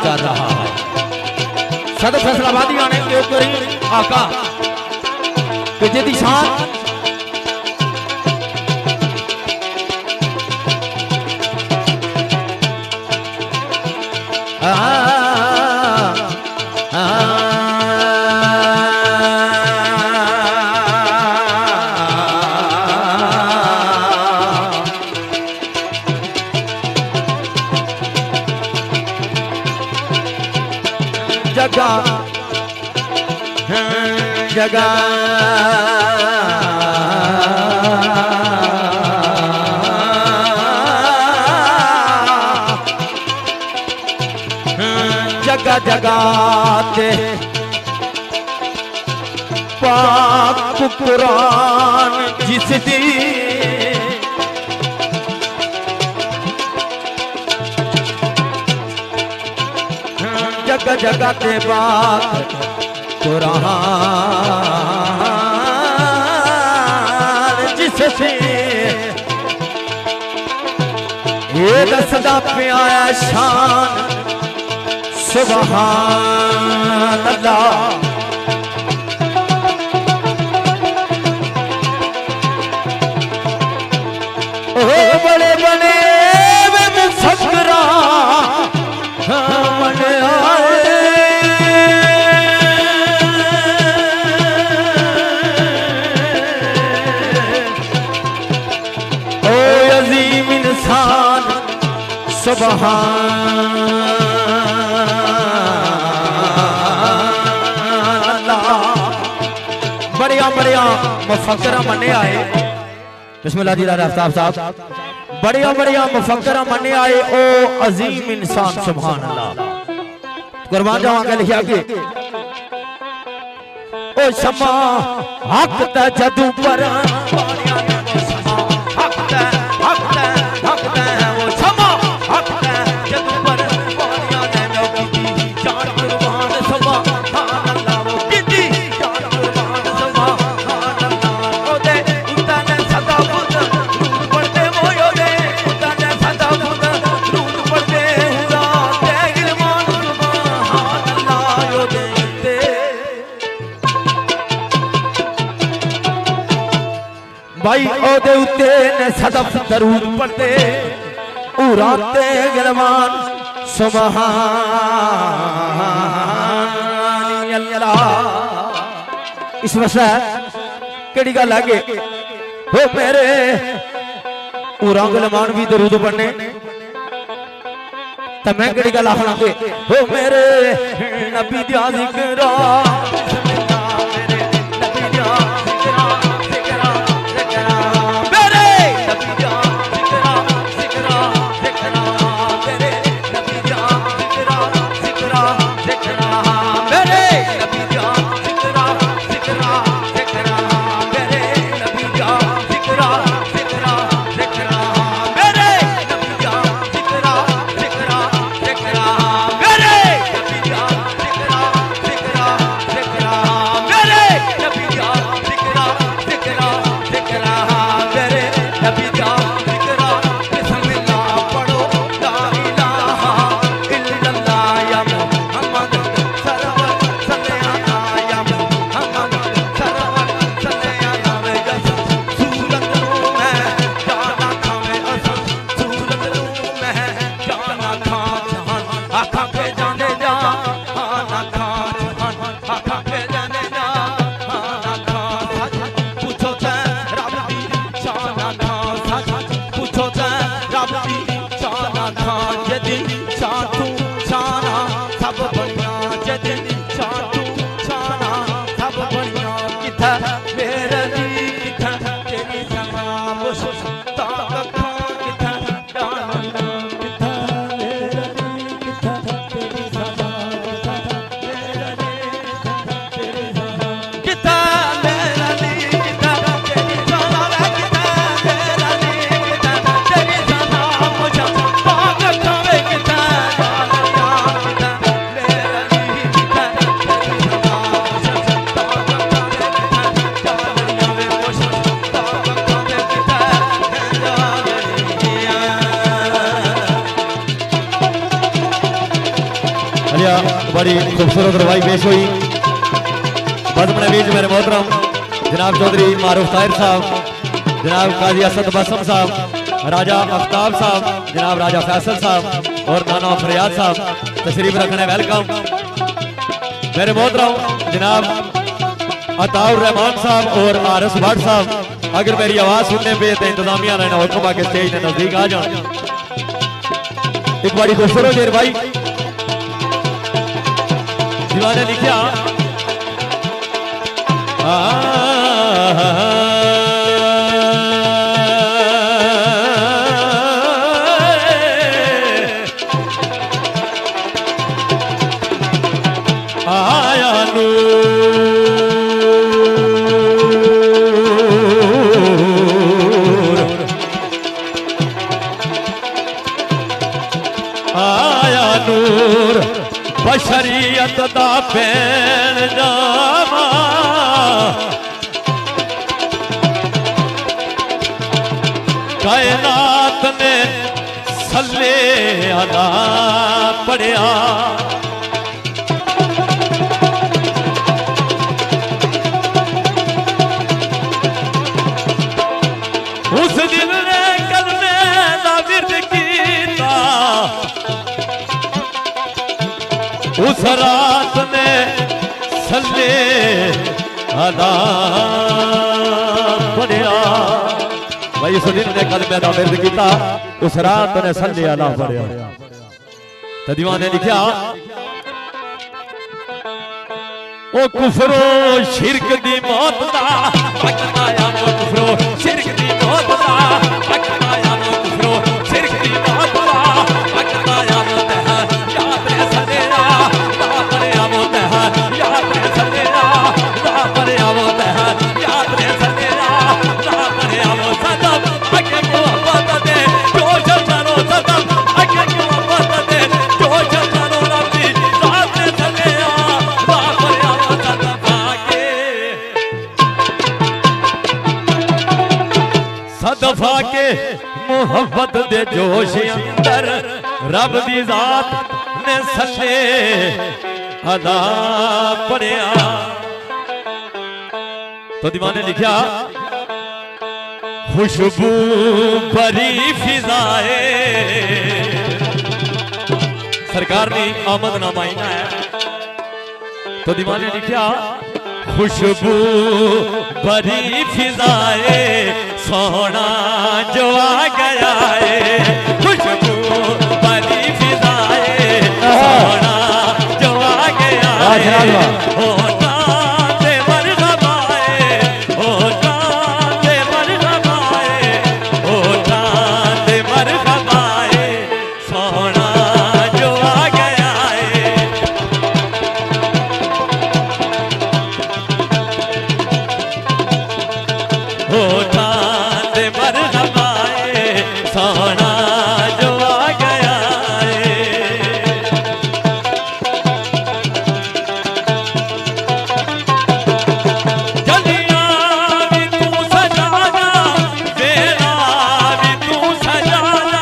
कर रहा है। सदर फैसलाबादी आने के करीम आका कि जिदी शान जगह जगह जगह जगह ते पाक कुरान जिस दी जगह जगह ते पाक कुरान जिस से ये दसदा पे आया शान सुभान अल्लाह। बड़े बने वे मुफक्करा बने आए ओ अजीम इंसान सुभान अल्लाह। बढ़िया बढ़िया मुफक्करा मने आए बिस्मिल्लाह जी आफ्ताब साहब बढ़िया बढ़िया मुफक्करा मने आए ओ अजीम इंसान सुभान अल्लाह। कुर्बान जावा के लिखा कि ओ शमा हक ता जदू पर हक ता वो शमा हक ता जदू पर पानिया ने नौकी जान कुर्बान सुभान अल्लाह। वो किती जान कुर्बान सुभान अल्लाह। ओ दे उताने सदा बुद रूप पड़ते मोयो दे उताने सदा बुद रूप पड़ते हुआ ते गिरमान सुभान अल्लाह। यो दे भाई ओदे उत्ते ने सदफ दरूद पढ़ते उराते गिरमान सुभान अल्लाह। इस वैसे केड़ी गल है हो मेरे उरा गिरमान भी दरूद पढ़ने तो मैं केड़ी गल आखना के हो मेरे नबी दा जिक्र अलिया बड़ी खूबसूरत रवाई पेश हुई। बज़्म नवीज मेरे मोहतरम जनाब चौधरी मारूफ ताहिर साहब, जनाब काजी असद बसम साहब, राजा आफ्ताब साहब, जनाब राजा फैसल साहब और नाना फरियाद साहब तशरीफ रखने वेलकम। मेरे मोहतरम जनाब अताउर रहमान साहब और आरस भट्ट साहब, अगर मेरी आवाज सुनने पे तो इंतजामिया ने हुक्म के स्टेज के नजदीक आ जाए। एक बड़ी खूबसूरत देर भाई दीवाने लिखा आया नूर आया नूर बशरियत दा पैन जावा कायनात ने सल्ले अदा पढ़िया उस दिन ने कलमे दा विरद कीता उस रात ने सल्ले अदा पढ़िया भाई उस दिन ने कलमे दा विरद कीता उस रात ने सल्ले अदा पढ़िया। तो दीवाने लिखा ओ कुफरो शिरक दी मौत दा पकड़ाया वो कुफरो शिरक दी मौत दा पकड़ाया वो कुफरो शिरक दी मौत दा पकड़ाया वो तह याद रे सदेरा दा पड़या वो तह याद रे सदेरा दा पड़या वो तह याद रे सदेरा दा पड़या वो सदम अगे को बात दे जो जरो सदम अगे को बात दे जो जरो रब्बी रात रे सदेरा दा पड़या वो सदम आगे सदफा के मोहब्बत दे जोश अंदर रब दी जात ने सल्ले अदा पढ़िया। तो दीवाने लिखा खुशबू भरी फिजाए सरकार ने आमद नामाइना है। तो दीवाने लिखा खुशबू भरी फिजाए सोना जो आ गया है खुशबू भरी फिजाए सोना जो आ गया है ओ चांदे मरहबाए ओ चांदे मरहबाए ओ चांदे मरहबाए सोना जो आ गया है। ओ चांद मरहबाए सोना जो आ गया है। जलिया भी तू सजाना बेला भी तू सजाना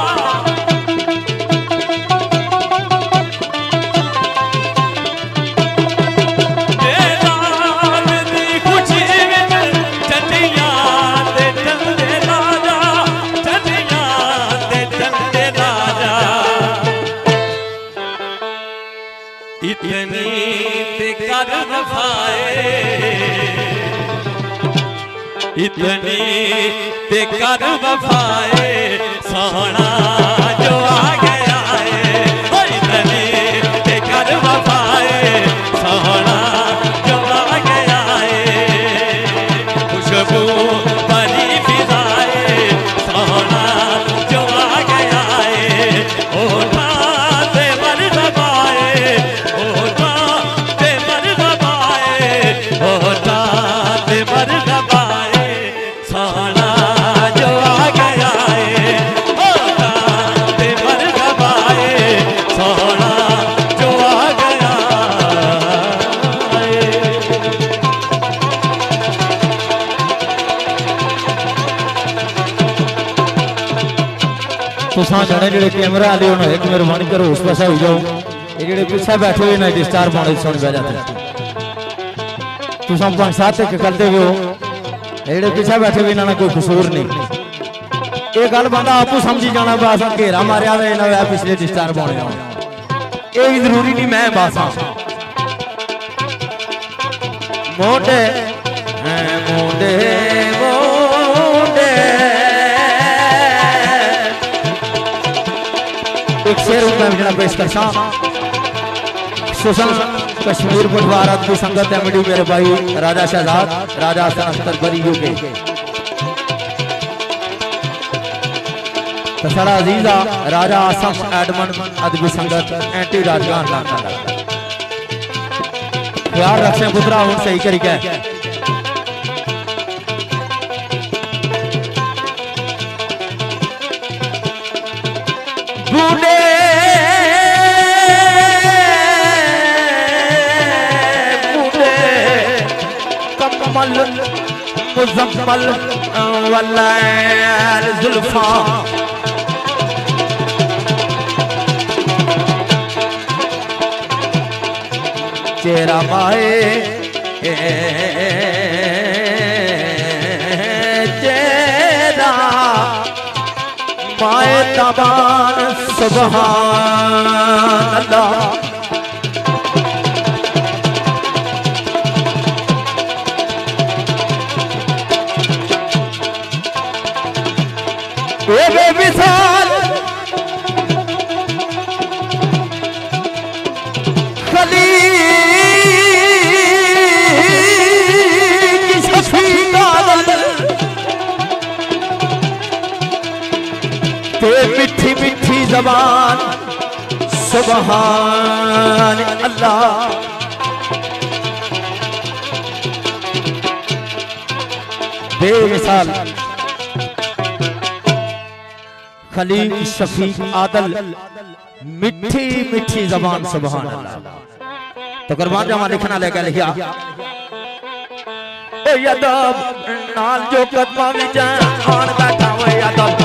बेला दी खुशी विच चटिया ते चलदे राजा चटिया ते चलदे राजा इतनी ते कर वफाए इतनी ते कर वफाए सोना जो आ गया है ओ इतनी ते कर वफाए सोना जो आ गया है। खुशबू भरी फिजाए सोना जो आ गया है ओ चांदे मरहबाए ओ चांदे मरहबाए ओ चांदे मरहबाए सोना जो आ गया है ओ चांदे मरहबाए सोना जो आ गया है। तुसा जने जेडे कैमरा वाले हो एक मेहरबानी करो उस पास हो जाओ। जेडे पीछे बैठे हुए ना डिस्टर्ब होने सुन बह जाते तू सब साथ करते हुए हो जेडे पीछे बैठे हुए ना कोई कसूर नहीं ये गल बंदा आपू समझी जाना बस घेरा मारिया ना पिछले डिस्टर्ब होने ये भी जरूरी नहीं मैं बस मोटे मोटे मोटे एक शेर मैं पेश कर सुशन कश्मीर बुधवार की संगत एमडी मेरे भाई राजा शहजाद राजा अख्तर बरी यूके सारा अजीजा राजा आसम एडमंड अदबी संगत एंटी राजगान प्यार रखें पुत्रा हूं सही करी गए बूढ़े बूढ़े कमल मुजम्मल वल्लैल जुल्फा चेहरा माए चेहरा माए तबान सुभान अल्लाह ये मिसाल खली मिठी मिठी जबान सुभान अल्लाह बेमिसाल खलील शफीक आदल मिठी मिठी जबान सुभान अल्लाह तो कुर्बान जामा लिखना लेकर लिखा ओ यादव नाल जो कदमा में जान बैठा हुआ यादव